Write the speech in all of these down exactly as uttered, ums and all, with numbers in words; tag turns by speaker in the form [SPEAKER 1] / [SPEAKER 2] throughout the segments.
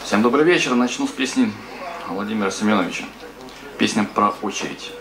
[SPEAKER 1] Всем добрый вечер. Начну с песни Владимира Семеновича. Песня про очередь.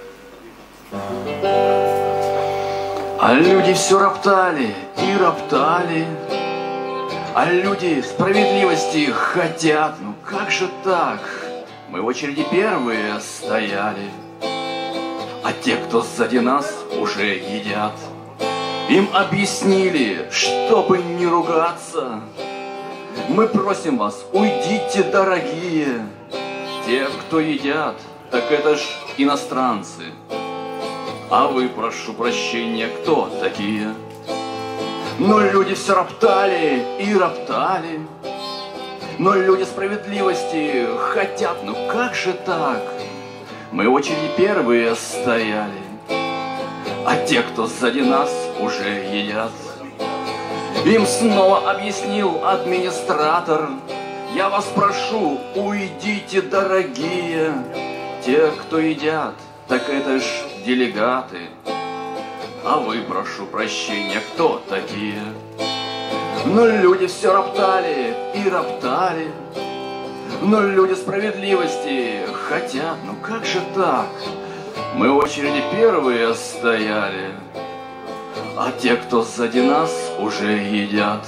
[SPEAKER 1] А люди все роптали и роптали, а люди справедливости хотят. Ну как же так? Мы в очереди первые стояли, а те, кто сзади нас, уже едят. Им объяснили, чтобы не ругаться. Мы просим вас, уйдите, дорогие. Те, кто едят, так это ж иностранцы. А вы, прошу прощения, кто такие? Но люди все роптали и роптали, но люди справедливости хотят. Ну как же так? Мы в очереди первые стояли, а те, кто сзади нас, уже едят. Им снова объяснил администратор: я вас прошу, уйдите, дорогие. Те, кто едят, так это ж делегаты. А вы, прошу прощения, кто такие? Но люди все роптали и роптали, но люди справедливости хотят. Ну как же так? Мы в очереди первые стояли, а те, кто сзади нас, уже едят.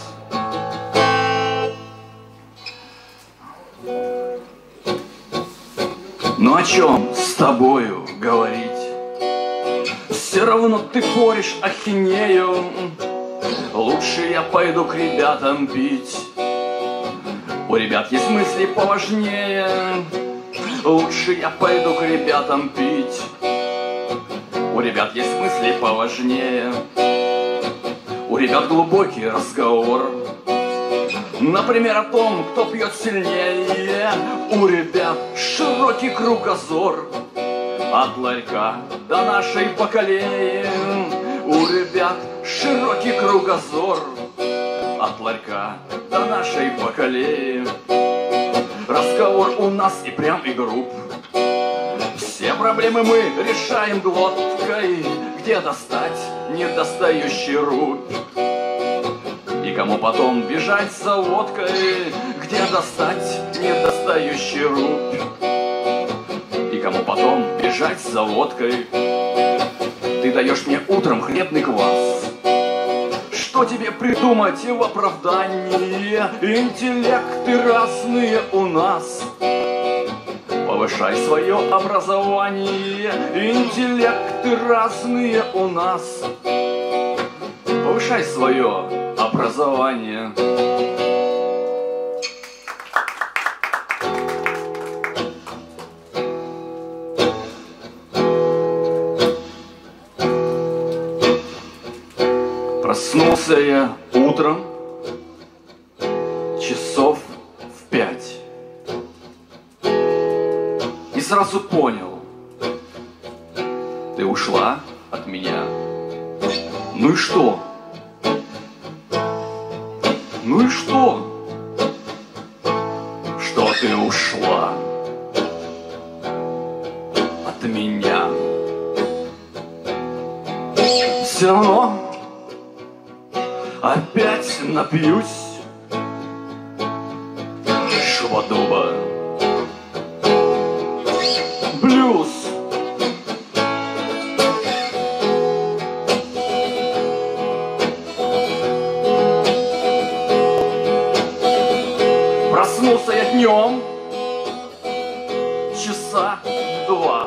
[SPEAKER 1] Ну о чем с тобою говорить? Все равно ты поришь ахинею. Лучше я пойду к ребятам пить. У ребят есть мысли поважнее. Лучше я пойду к ребятам пить. У ребят есть мысли поважнее. У ребят глубокий разговор, например, о том, кто пьет сильнее. У ребят широкий кругозор, от ларька до нашей бакалеи. У ребят широкий кругозор, от ларька до нашей бакалеи. Разговор у нас и прям и груб. Все проблемы мы решаем глоткой. Где достать недостающий рубь? И кому потом бежать за водкой? Где достать недостающий рубь? И кому потом бежать за водкой? Ты даешь мне утром хлебный квас. Что тебе придумать в оправдании? Интеллекты разные у нас. Повышай свое образование. Интеллекты разные у нас. Повышай свое образование. Проснулся я утром часов в пять и сразу понял: ты ушла от меня. Ну и что? Ну и что? Что ты ушла от меня? Все равно опять напьюсь швадуба. Блюз. Проснулся я днем часа два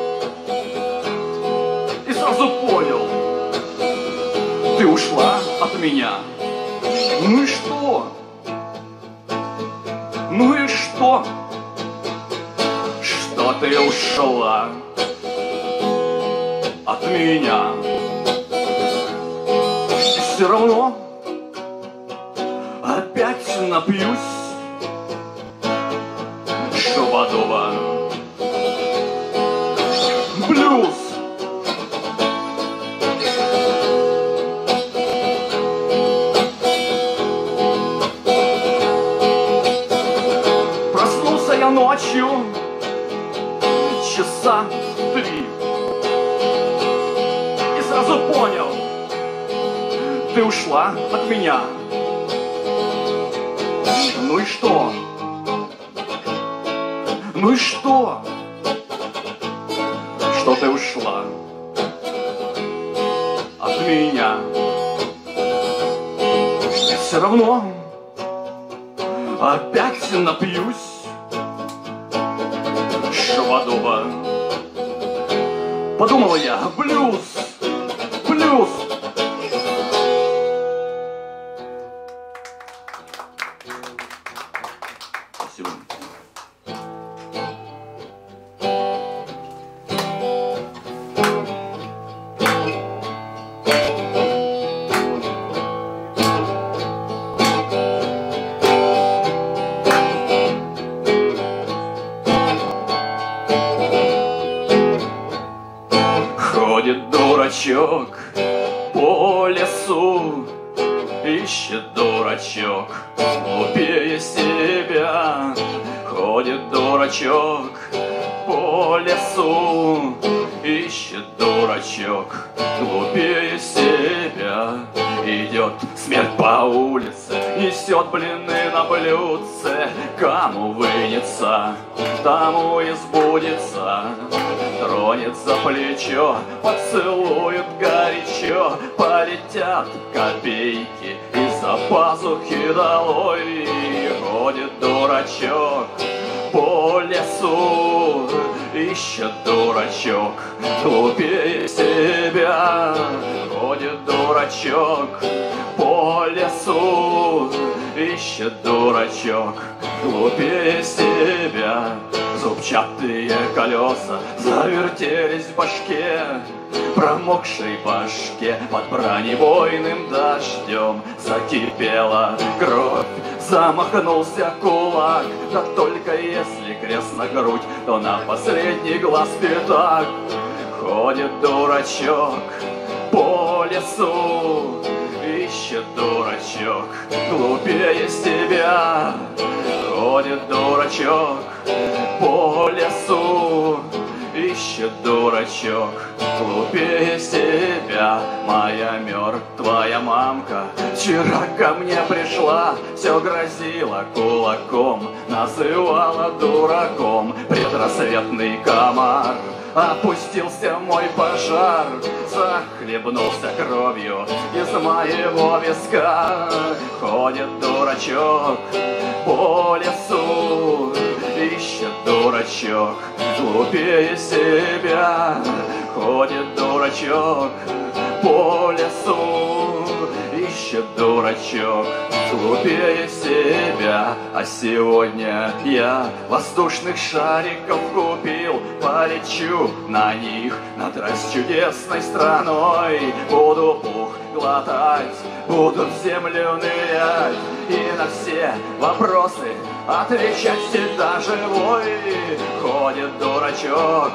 [SPEAKER 1] и сразу понял: ты ушла от меня. Ну и что? Ну и что? Что ты ушла от меня? Все равно опять напьюсь шабадова. Блюз. Проснулся я ночью часа три и сразу понял: ты ушла от меня. Ну и что? Ну и что? Что ты ушла от меня? Все равно опять напьюсь швадова. Подумала я, блюз, блюз. Спасибо. Ходит дурачок по лесу, ищет дурачок глупее себя. Ходит дурачок по лесу, ищет дурачок глупее себя. Идет смерть по улице, несет блины на блюдце. Кому вынется, тому и сбудется. Тронет за плечо, поцелует горячо. Полетят копейки из-за пазухи долой. Ходит дурачок по лесу, ищет дурачок глупее себя. Ходит дурачок по лесу, ищет дурачок глупее себя. Зубчатые колеса завертелись в башке, промокшей башке под бронебойным дождем. Закипела кровь, замахнулся кулак. Да только если крест на грудь, то на последний глаз пятак. Ходит дурачок по лесу, ищет дурачок глупее себя. Ходит дурачок по лесу, ищет дурачок глупее себя. Моя мертвая мамка вчера ко мне пришла, все грозила кулаком, называла дураком. Предрассветный комар опустился мой пожар, захлебнулся кровью из моего виска. Ходит дурачок по лесу, ищет дурачок глупее себя. Ходит дурачок по лесу, ищет дурачок глупее себя. А сегодня я воздушных шариков купил, полечу на них над расчудесной страной. Буду пух глотать, буду в землю нырять и на все вопросы отвечать всегда живой. Ходит дурачок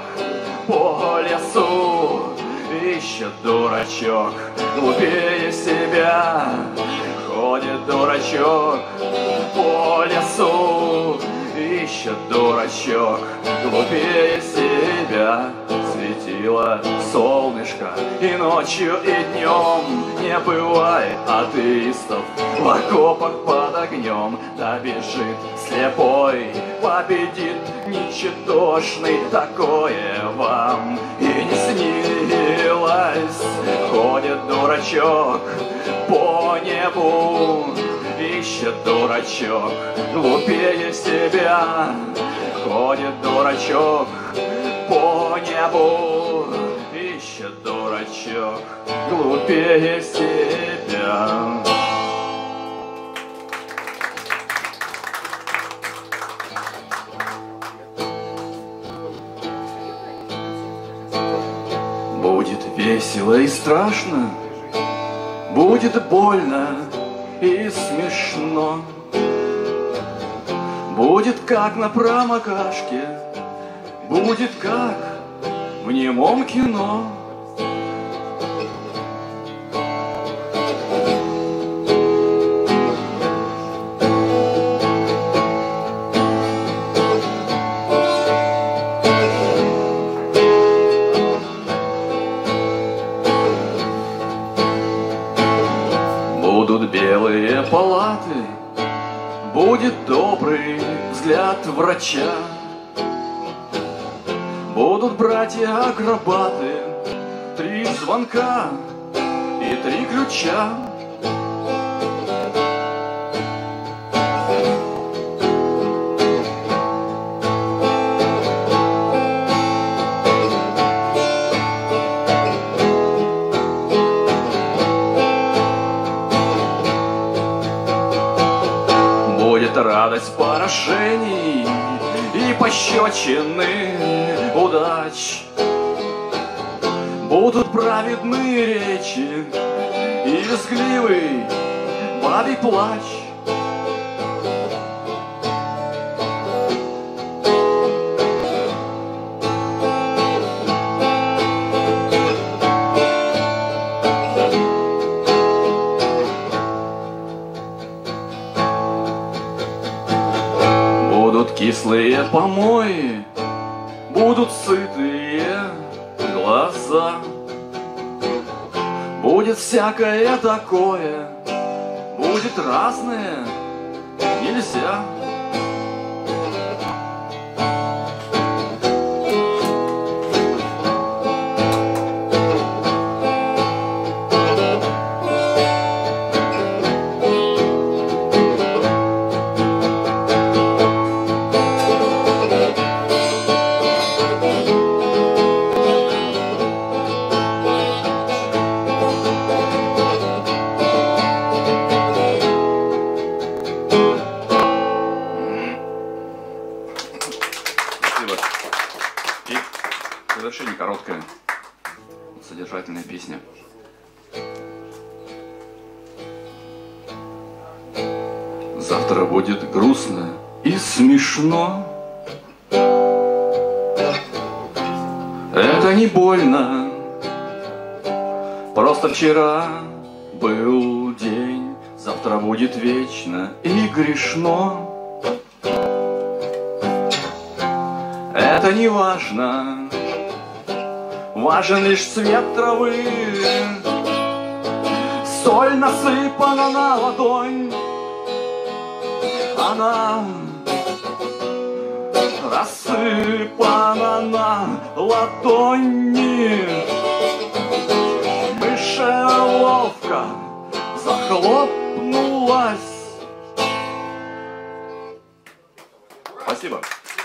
[SPEAKER 1] по лесу, ищет дурачок глупее себя. Ходит дурачок по лесу, ищет дурачок глупее себя. Светило солнышко и ночью, и днем, не бывает атеистов в окопах под огнем. Добежит слепой, победит ничтожный. Такое вам и не снилось. Ходит дурачок по небу, ищет дурачок глупее себя. Ходит дурачок по небу, ищет дурачок глупее себя. Будет весело и страшно, будет больно и смешно. Будет как на промокашке, будет как в немом кино. Будут белые палаты, будет добрый взгляд врача. Будут братья-акробаты, три звонка и три ключа. Будет радость поражений и пощечины удач. Будут праведные речи и визгливый бабий плач. Будут кислые помои, будут сытые глаза. Будет всякое такое, будет разное, нельзя. И в завершение короткая, содержательная песня. Завтра будет грустно и смешно. Это не больно. Просто вчера был день. Завтра будет вечно и грешно. Это не важно, важен лишь цвет травы. Соль насыпана на ладонь, она рассыпана на ладони. Мышеловка захлопнулась. Спасибо.